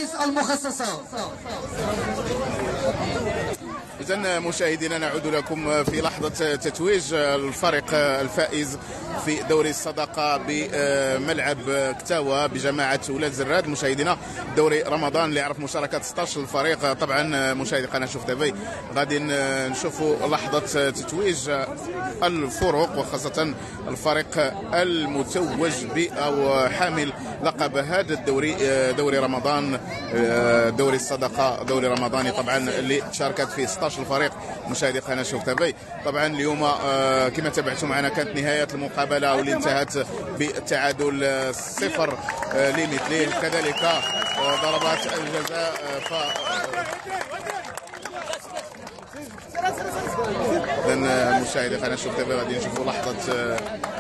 الكواليس المخصصة. إذن مشاهدينا نعود لكم في لحظة تتويج الفريق الفائز في دوري الصداقة بملعب كتاوة بجماعة ولاد زراد. مشاهدينا دوري رمضان اللي يعرف مشاركة 16 الفريق. طبعا مشاهدي قناة شوف تيفي غادي نشوفوا لحظة تتويج الفرق وخاصة الفريق المتوج أو حامل لقب هذا الدوري دوري رمضان دوري الصداقة دوري رمضاني طبعا اللي شاركت فيه 16 الفريق. مشاهدي قناه شوف تيفي طبعا اليوم كما تابعتم معنا كانت نهايه المقابله واللي انتهت بالتعادل 0 لمثله. كذلك ضربات الجزاء اذا مشاهدي قناه شوف تيفي غادي نشوفوا لحظه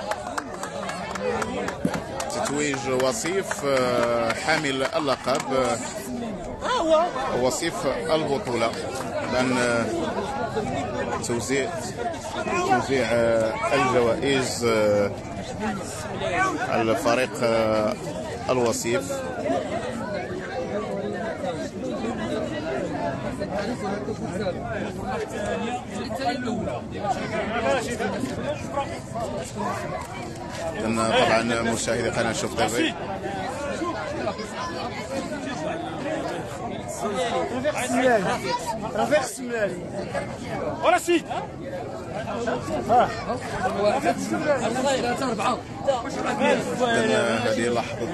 تتويج وصيف حامل اللقب وصيف البطولة. الآن توزيع الجوائز على الفريق الوصيف. طبعا مشاهدي قناة شوف تيفي رفيق السمالي ورشيد هذه لحظة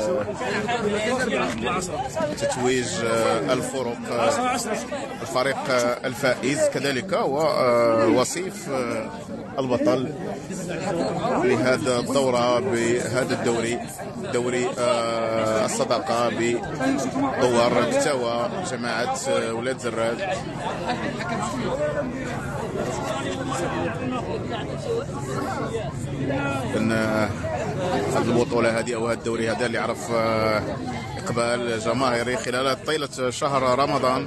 تتويج الفرق الفريق الفائز كذلك ووصيف البطل لهذا الدورة بهذا الدوري دوري الصداقة بدوار كتاوة جماعة ولاد زراد. ان هذه البطولة هذه او هذا الدوري هذا اللي عرف اقبال جماهيري خلال طيلة شهر رمضان.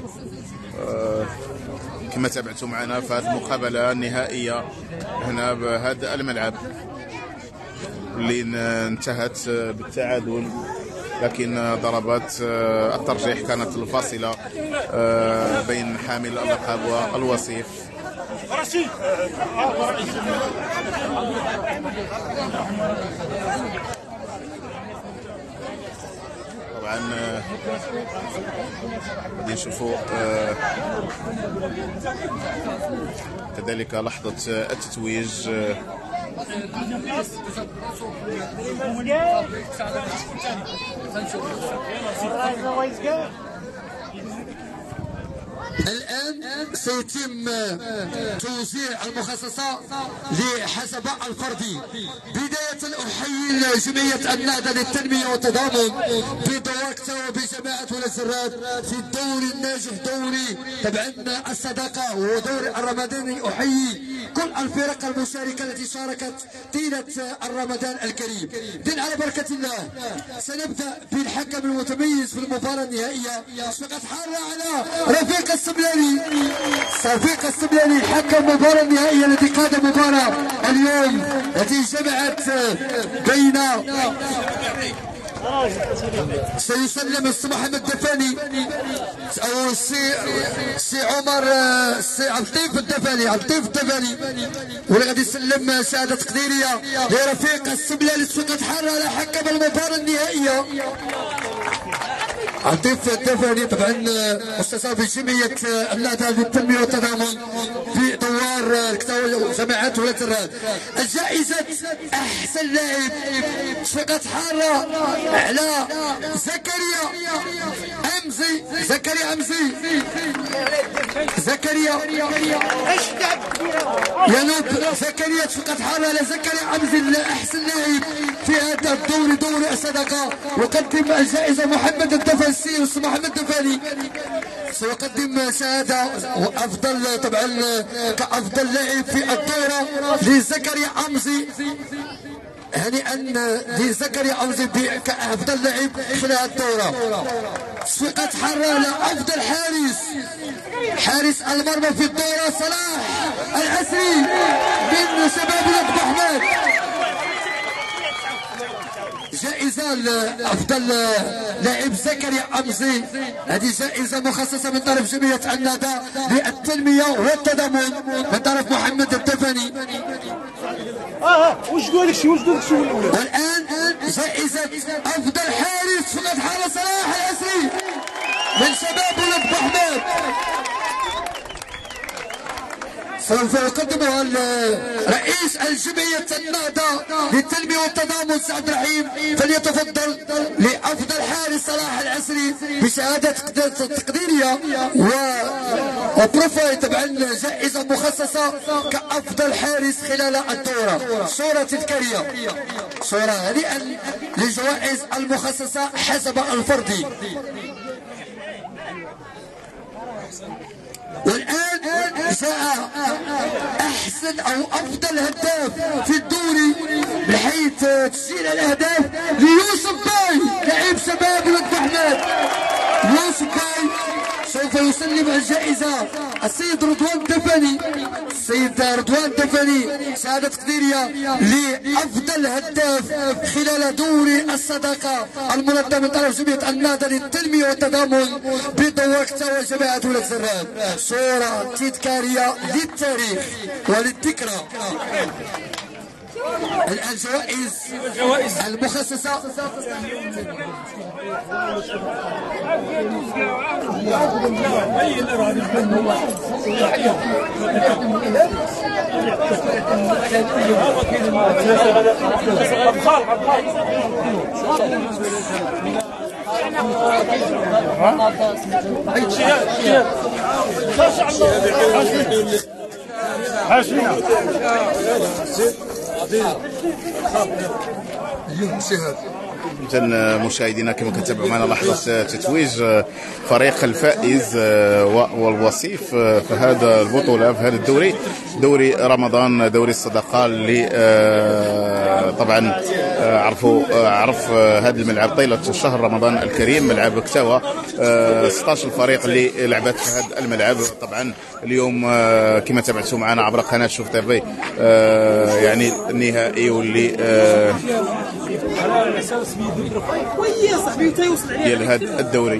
كما تابعتم معنا في هذه المقابلة النهائية هنا بهذا الملعب اللي انتهت بالتعادل، لكن ضربات الترجيح كانت الفاصلة بين حامل اللقب والوصيف. طبعا غادي نشوفوا كذلك لحظة التتويج. الآن سيتم توزيع المخصصة لحسب الفردي. بداية أحيي جمعية النهضة للتنمية والتضامن بدوار كتاوة بجماعة ولاد زراد في الدوري الناجح دوري طبعا الصداقة ودوري الرمضاني. أحيي كل الفرق المشاركة التي شاركت طيلة الرمضان الكريم. دين على بركة الله سنبدأ بالحكم المتميز في المباراة النهائية. فقط حارة على رفيق السبلاني حكم المباراة النهائية التي قاد المباراة اليوم التي جمعت بين سيسلم السي محمد الدفاني او السي عمر السي عبد الدفاني واللي غادي يسلم شهاده تقديريه لرفيق السبلاني فقط حار على حكم المباراه النهائيه. عطيف الدفاني طبعا استاذ في جمعيه النهضه للتنميه والتضامن في دوار كتاوة جماعه ولاد زراد. الجائزه احسن لاعب فقط حاره على زكريا ينوب زكريا فقط حاره على زكريا عمزي احسن لاعب في هذا الدوري دوري الصداقه. وقدم الجائزه محمد الدفاني السي محمد الدفاني سيقدم شهاده وافضل طبعا كافضل لاعب في الدوره لزكريا عمزي. هنيئا لزكريا عمزي كافضل لاعب خلال الدوره. فقط حره على افضل حارس المرمى في الدوره صلاح العسري من شباب ولاد بوحماد. جائزة لأفضل لاعب زكريا أمزي. هذه جائزة مخصصة من طرف جمعية الندى للتنمية والتضامن من طرف محمد الدفني. والآن جائزة أفضل حارس فقد حارس صلاح العسري من شباب ولد بحمد، سوف يقدمها رئيس الجمعية النهضة للتنمية والتضامن سي عبد الرحيم. فليتفضل لأفضل حارس صلاح العسري بشهادة تقديرية وبروفايل طبعا جائزة مخصصة كأفضل حارس خلال الدورة. صورة تذكارية، صورة هنيئا للجوائز المخصصة حسب الفردي. والآن جاء أحسن أو أفضل هداف في الدوري من حيث تسجيل الأهداف ليوسف باي لاعب شباب ولد بحمد. يوسف باي سوف يسلم الجائزة السيد رضوان دفني. السيد رضوان دفني شهادة تقديرية لأفضل هداف خلال دوري الصداقة المنظم من طرف جمعية النهضة للتنمية والتضامن بدور كتاوى جماعة ولد زراد. صورة تذكارية للتاريخ وللذكرى. الآن جوائز المخصصة إذن مشاهدينا كما كتابعوا معنا لحظة تتويج فريق الفائز والوصيف في هذا البطولة في هذا الدوري، دوري رمضان، دوري الصداقة اللي طبعا عرف هذا الملعب طيلة شهر رمضان الكريم، ملعب كتاوى. 16 فريق اللي لعبت في هذا الملعب. طبعا اليوم كما تابعتوا معنا عبر قناة شوف تيفي يعني النهائي واللي ديال هذا الدوري.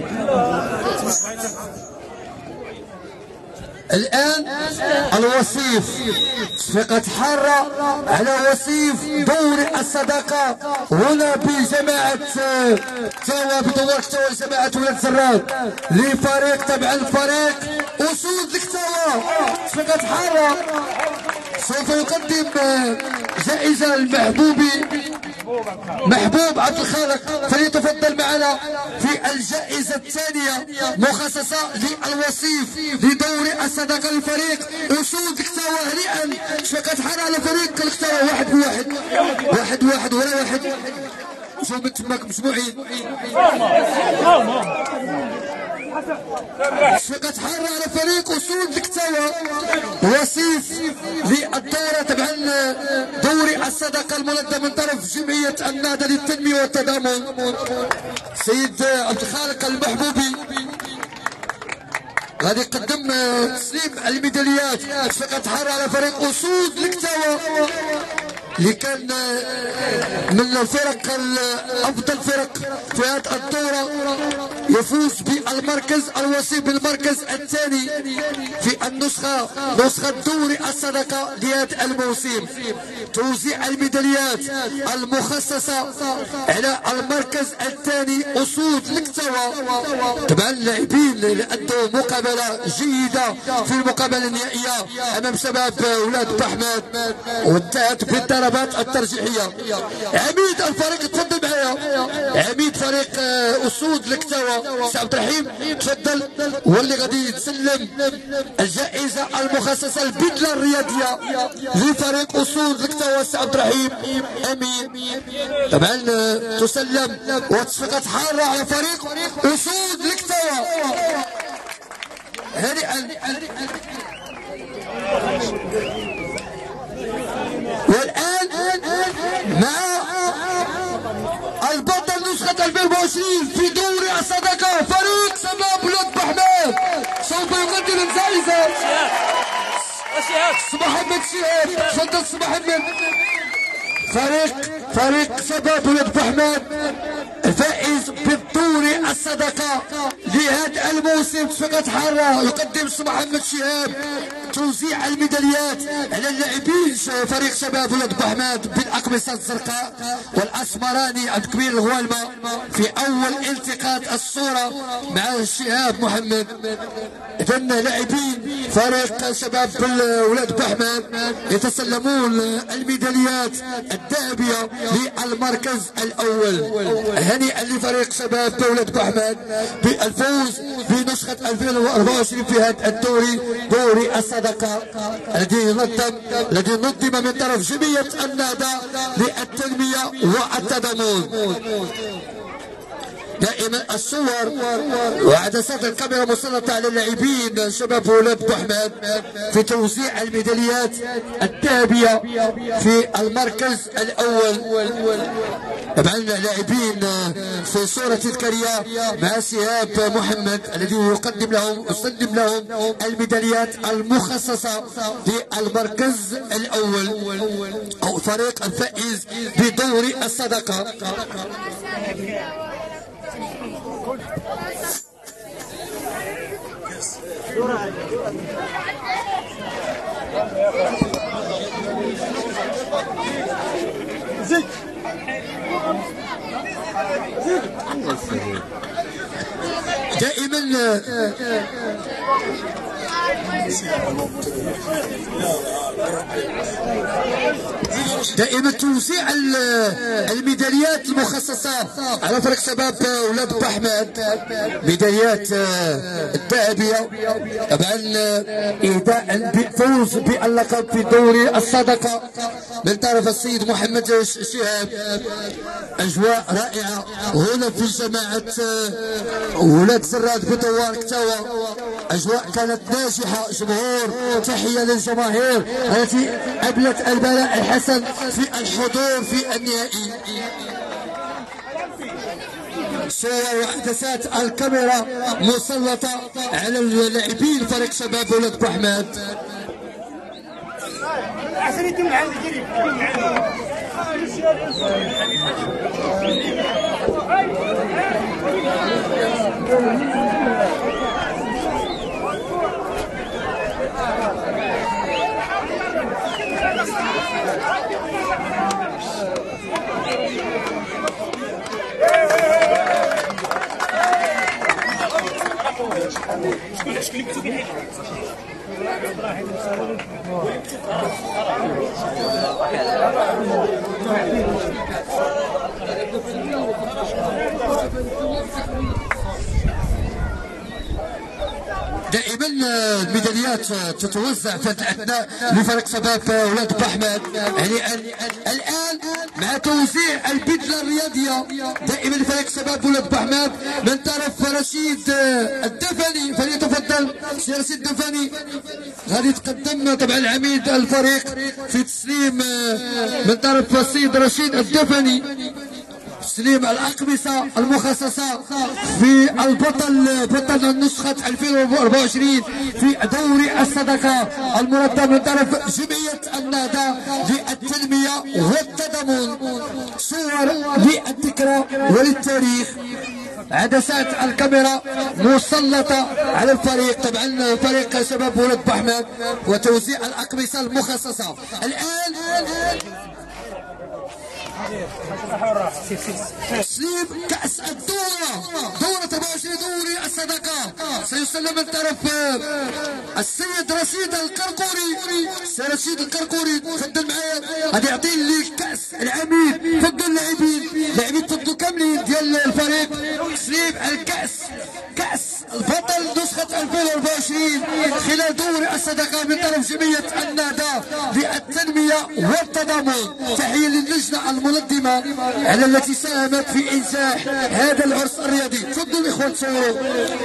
الآن الوصيف ثقة حارة على وصيف دوري الصداقة هنا بجماعة تاوى بدور كتاوى جماعة ولاد زراد لفريق طبعا فريق أسود الكتاوى. ثقة حارة سوف يقدم جائزة المحبوبي محبوب عبد الخالق، فليتفضل معنا في الجائزة الثانية مخصصة للوصيف لدوري الصداقة لفريق أسود الكتاوى. هنيئا ثقة حارة على فريق الكتاوى. واحد ولا واحد شو من تماك مجموعين. ثقة حارة على فريق أسود الكتاوى وصيف للدورة طبعا دوري الصداقة المنظم من طرف جمعية النهضة للتنمية والتضامن سيد عبد الخالق المحبوبي. غادي يقدم تسليم الميداليات ثقة حارة على فريق أسود الكتاوى اللي كان من الفرق افضل فرق في هذه الدوره، يفوز بالمركز الوصيف بالمركز الثاني في نسخه دوري الصداقه لهذا الموسم. توزيع الميداليات المخصصه على المركز الثاني اسود الكتاوى. طبعا اللاعبين اللي ادوا مقابله جيده في المقابله النهائيه امام شباب ولاد بحمد وانتهت بالضربات الترجيحيه. عميد الفريق تفضل معايا، عميد فريق اسود الكتاوى سي عبد الرحيم تفضل، هو اللي غادي يتسلم الجائزه المخصصه البدله الرياضيه لفريق اسود الكتاوى سي عبد الرحيم. امين. طبعا تسلم وتصفيقات حاره على فريق اسود الكتاوى. هنيئا. والآن مع البطل نسخة 2024 في دوري الصداقة فريق شباب ولاد بحمد سوف يقدم الجائزة سي محمد شهاب. تفضل سي محمد. فريق شباب ولاد بوحماد الفائز بالدوري الصدقة لهذا الموسم فقط حارة. يقدم محمد شهاب توزيع الميداليات على اللاعبين فريق شباب ولاد بوحماد بالاقمصة الزرقاء والاسمراني عبد الكبير الغوالمة في اول التقاط الصورة مع شهاب محمد. اذا لاعبين فريق شباب ولاد بوحماد يتسلمون الميداليات الذهبية للمركز الاول. هنيئا لفريق شباب ولاد بوحماد بالفوز بنسخة 2024 في هذا الدوري، دوري الصدقة الذي نظم من طرف جمعية النهضة للتنمية والتضامن. دائما الصور وعدسات الكاميرا مسلطة على اللاعبين شباب ولاد بوحماد في توزيع الميداليات الذهبية في المركز الأول. طبعا لاعبين في صورة تذكارية مع شهاب محمد الذي يسلم لهم الميداليات المخصصة للمركز الأول أو فريق الفائز بدوري الصدقة. دائما توزيع الميداليات المخصصة على فريق شباب ولاد بوحماد، ميداليات الذهبية طبعا إهداء بالفوز باللقب في دوري الصدقة من طرف السيد محمد شهاب. أجواء رائعة هنا في جماعة ولاد زراد بطوار كتاوى، أجواء كانت ناجحة. جمهور، تحية للجماهير التي أبلت البلاء الحسن في الحضور في النهائي. صور وعدسات الكاميرا مسلطة على اللاعبين فريق شباب ولاد بوحماد. دائما الميداليات تتوزع في الاثناء لفريق شباب ولاد بوحماد. يعني الان مع توزيع البدله الرياضيه دائما لفريق شباب ولاد بوحماد من طرف رشيد الدفني. فليتفضل سي رشيد الدفني. غادي يتقدم طبعا العميد الفريق في تسليم من طرف السيد رشيد الدفني تسليم الأقمصة المخصصة في بطل نسخة 2024 في دوري الصدقة المنظم من طرف جمعية النهضة للتنمية والتضامن. صور للذكرى وللتاريخ، عدسات الكاميرا مسلطة على الفريق طبعا فريق شباب ولاد بوحماد وتوزيع الأقمصة المخصصة. الآن تسليم كأس دورة 24 دوري الصدقة سيسلم من طرف السيد رشيد القرقوري. السيد رشيد القرقوري تفضل معايا، غادي يعطي لي كأس العميد. تفضل لاعبين تفضلوا كاملين ديال الفريق. تسليم الكأس، كأس البطل نسخة 2024 خلال دوري الصدقة من طرف جمعية النهضة للتنمية والتضامن. تحية للجنة المنظمة على التي ساهمت في إنجاح هذا العرس الرياضي. تفضلوا الإخوان تصوروا.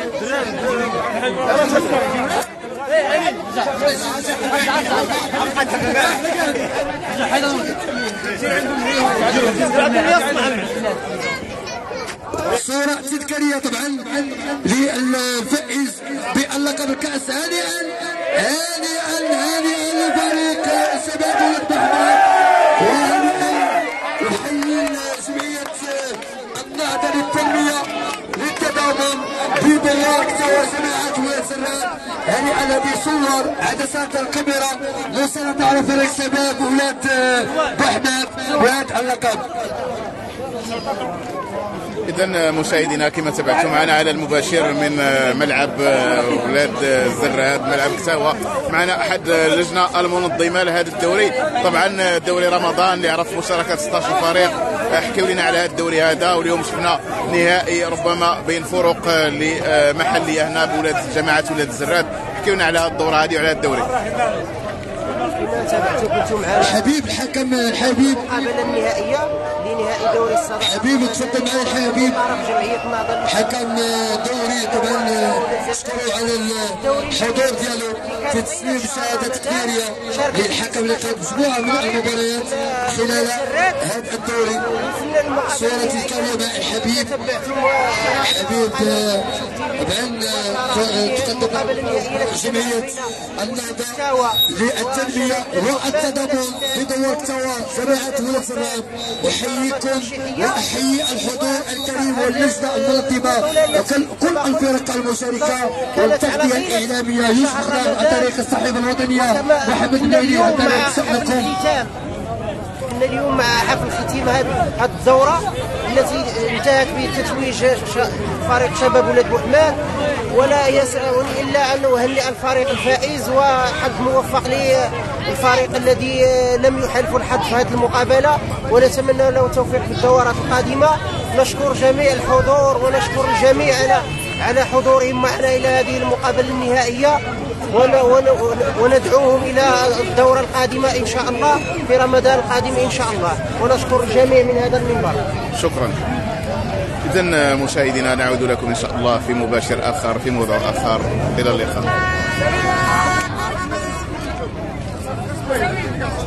صورة تذكارية طبعا للفائز باللقب الكأس. هانئا هانئا هانئا لفريق شباب ولاد بوحماد، وهانئا بدوار كتوى جماعة ولاد زراد، يعني الذي صور عدسات الكاميرا مسيطرة على فريق شباب ولاد بوحماد ولاد اللقب. إذا مشاهدينا كما تابعتم معنا على المباشر من ملعب ولاد الزراد ملعب كتاوى، معنا أحد اللجنة المنظمة لهذا الدوري. طبعا دوري رمضان اللي عرف مشاركة 16 فريق. حكيوا لنا على هذا الدوري هذا، واليوم شفنا نهائي ربما بين فرق محلية هنا بولاد جماعة ولاد الزراد. حكيوا لنا على هذه الدورة هذه وعلى هذا الدوري. حبيب الحكم حبيب المقابلة النهائية لنهائي دوري الصداقة. حبيب تفضل معي حبيب. جمعية ناظر حكم دوري طبعا نشكروا على الحضور ديالو في تسليم شهادة تقديرية للحكم اللي كان مجموعة من المباريات خلال هذا الدوري. صورة الكاميرا مع الحبيب حبيب طبعا تقدم جمعية النهضة للتنمية والتضامن بدور كتاوى جماعة ولاد زراد. أحييكم وأحيي الحضور الكريم واللجنة المنظمة وكل الفرق المشاركة والتغطية الإعلامية يوسف خضر عن طريق الصحيفة الوطنية محمد الميلي عن طريق صحنكم. كنا اليوم مع حفل ختام هذه الدورة التي انتهت بتتويج فريق شباب ولاد بوحماد، ولا يسعني إلا أن أهنئ الفريق الفائز وحظ موفق للفريق الذي لم يحالفه الحظ في هذه المقابلة، ونتمنى له التوفيق في الدورات القادمة. نشكر جميع الحضور ونشكر الجميع على حضورهم معنا إلى هذه المقابلة النهائية، وندعوهم إلى الدورة القادمة إن شاء الله في رمضان القادم إن شاء الله، ونشكر الجميع من هذا المنبر. شكرا. إذن مشاهدينا نعود لكم إن شاء الله في مباشر آخر في موضوع آخر. إلى اللقاء.